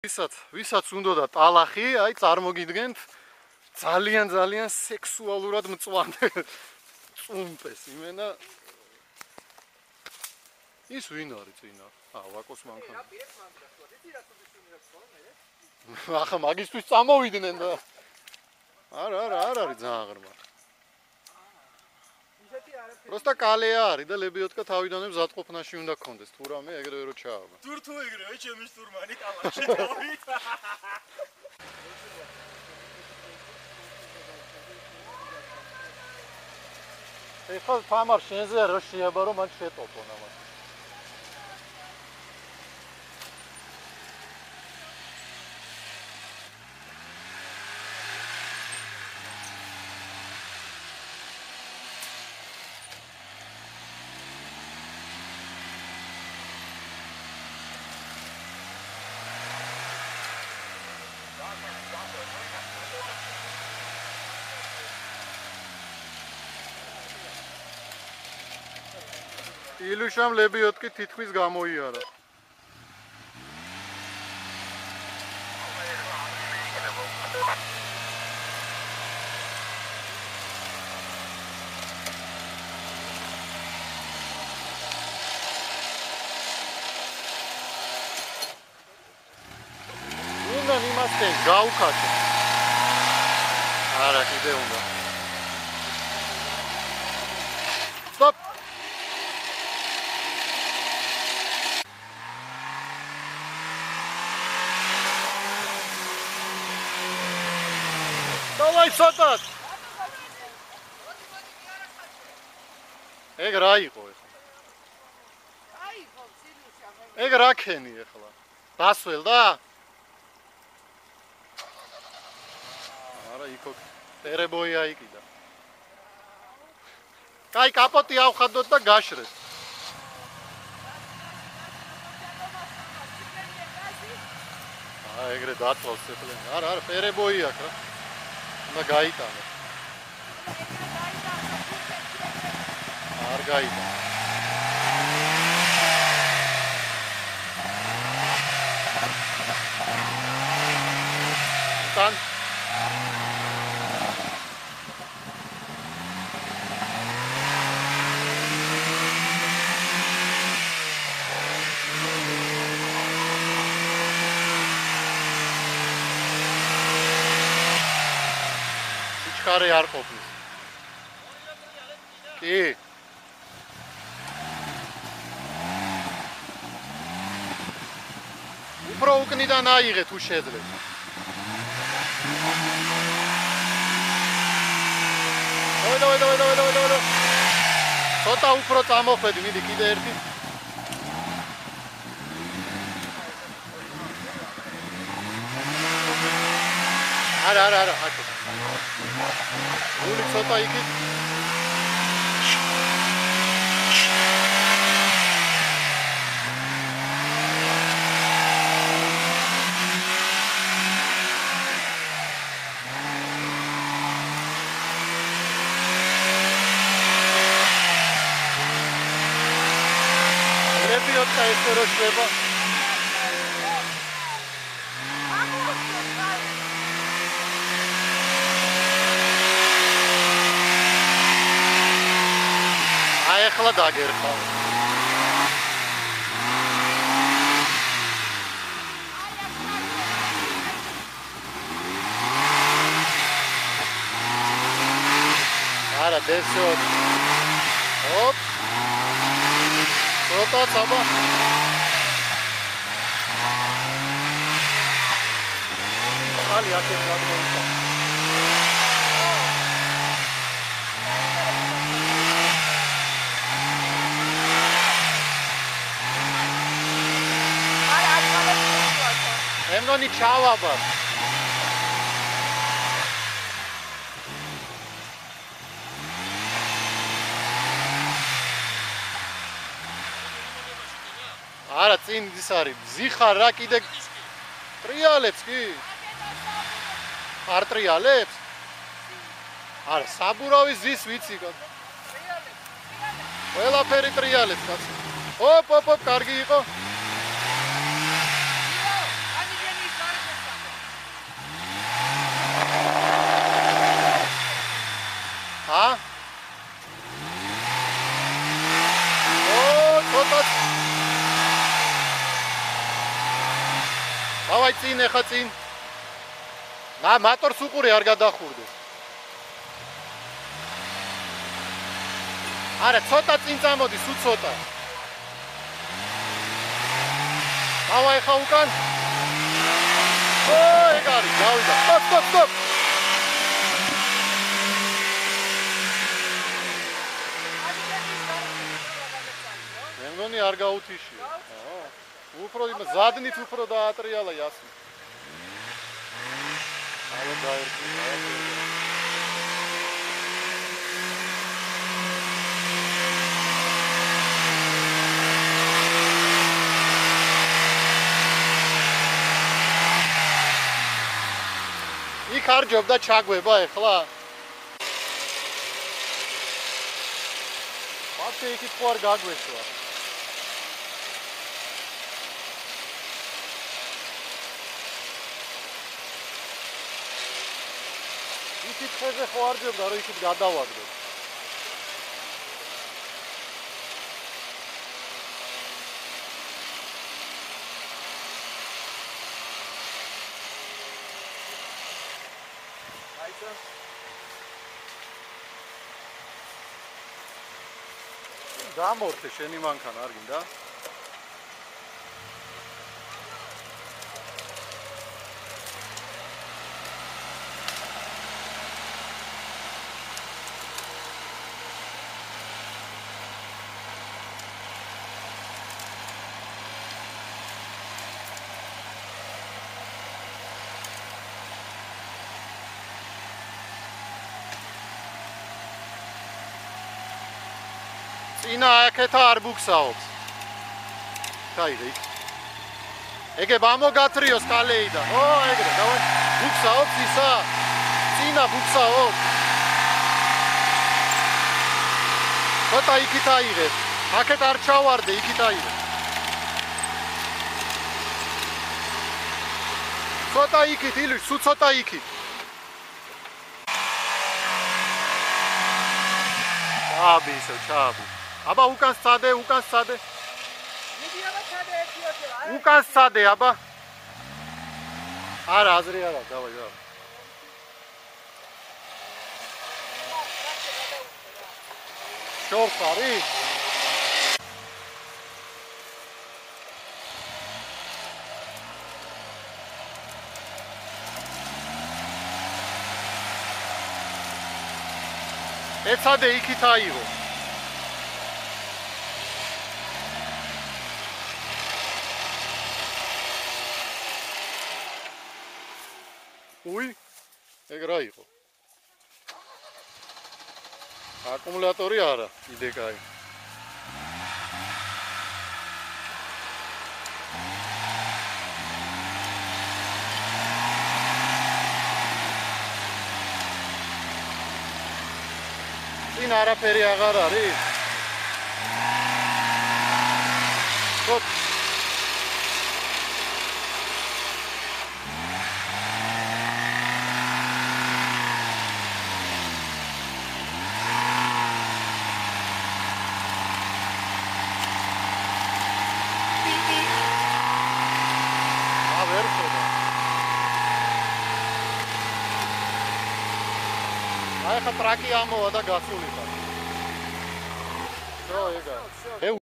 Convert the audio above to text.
ვისაც უნდა ტალახი, აი წარმოგიდგენთ ძალიან სექსუალურად მწვანე წუმპეს იმენა ის ვინ არის წინა? ვაკოს მანქანა. ახლა მაგისთვის წამოვიდნენ და არა არის ძალიან ღრმა. Просто კალეა არის და ლებიოტკა თავიდანვე მზადყოფნაში უნდა გქონდეს. თუ რამე ეგრევე რო ჩააბა. თუ ეგრევე ჩემი სტურმანი ტალახში დავით. ეხლა თამარ შენზე რა შეაბა რომ მან შეტოპონ ამას. ილუშამ ლებიოტკი თითქმის გამოიარა. უნდა იმასთან გავხატო. არა, კიდე უნდა. Stop. Давай ცოტათ. ეგ რა იყო ეხლა? აიღო ცილუშა. ეგ რა ქენი ეხლა? დასველ და? არა იქო ტერებოია იყიდა. კაი კაპოტი ავხადოთ და გაშრეთ. ეგრე დაწვავს ეხლა. არა ტერებოი აქვს რა. უნდა გაიტანო. არ გაიტანო. თან ხარე არ ყოფნის. კი. უფრო უკნიდან აიღე თუ შეძლებ. დავай. ცოტა უფრო წამოხედი, მიდი კიდე ერთი. არა, აკეთე. Ული ცოტა იქით. ლებიოტკა ესე რო შვება. ახლა დაგერხავ. არა დევსოთ. ოპ. ცოტა საბა. ხალი აქეთ გადმოიწა. მე მგონი ჩავაბარ. არა წინ ის არის. ზიხარ რა კიდე ტრიალებს კი? არ ტრიალებს? არა საბურავი ზის ვიცი კაცო. ყველაფერი ტრიალებს კაცო. ოპ, კარგი იყო. დავაი წინ ეხა წინ. მატორს უყურე არ გადახურდე. არა, ცოტა წინ წამოდი, სულ ცოტა. დავაი ხა უკან. ეგ არის, გავიდა. სტოპ. მე მგონი არ გაუთიშია. უფრო ზადნით უფრო დაატრიალა იასი. ალა დაერქვა. იქ არ ჯობდა ჩაგვება ეხლა. მათე იქით ხო არ გაგვეშვა. იქით ხეზე ხო არ ჯობდა რომ იქით გადავაგდო. დამორთე შენი მანქანა არ გინდა? წინა აქეთა არ ბუქსაობს. გაიგე იქ. ეგებ ამოგათრიო სკალეიდან. ეგრე, დავაი. ბუქსაობს ისა. წინა ბუქსაობს. ცოტა იქით აიღებ. აქეთ არ ჩავარდე, იქით აიღებ. ცოტა იქით, ილვი, სულ ცოტა იქით. ჩააბი ისევ, ჩააბი. აბა უკან სცადე. მიდი აბა ჩადე ერთი. უკან სცადე, აბა. არა, აზრი არა, დავაი. შორს არის? ეცადე იქით აიღო. უი, ეგ რა იყო? აკუმულატორი არა, იდე კაი. წინ არაფერი აღარ არის? სოფ. აი ხა ტრაკი ამოვა და გასულიყო. შო ეგა.